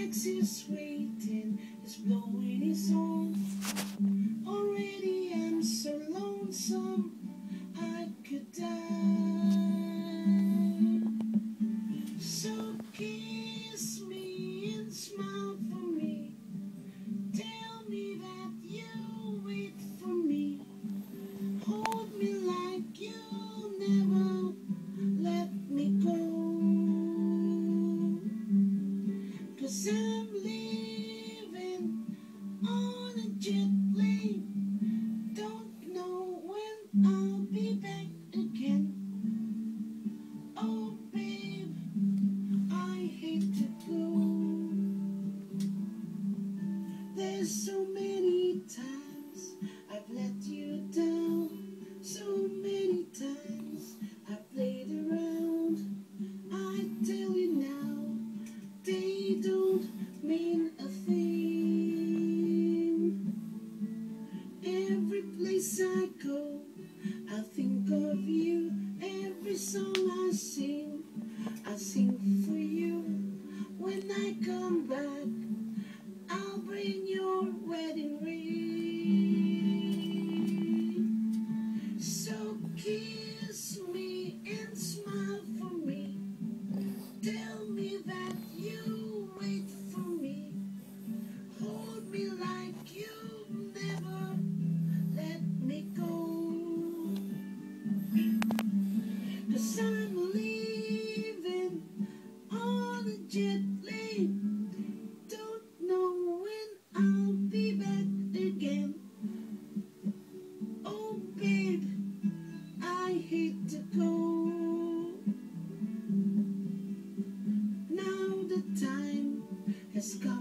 taxi's waiting, is blowing his horn. Already I'm so lonesome, I could die. So kiss me and smile for me. Tell me that you'll wait for me. Hold me like you'll never let me go. 'Cause I'm leaving on a jet plane. Don't know when I'll be back again. Oh babe, I hate to go. There's so many times I've let you down. So many times I played around. I tell you now, they don't mean a thing. Every place I go, I think of you. Every song I sing for you. When I come back, I'll bring your wedding ring. So kiss me and smile for me. Tell me that you wait for me. Hold me like you never let me go. 'Cause I'm leaving on a jet plane. Don't know when I'll be back again. Oh babe, I hate to go. Now the time has come.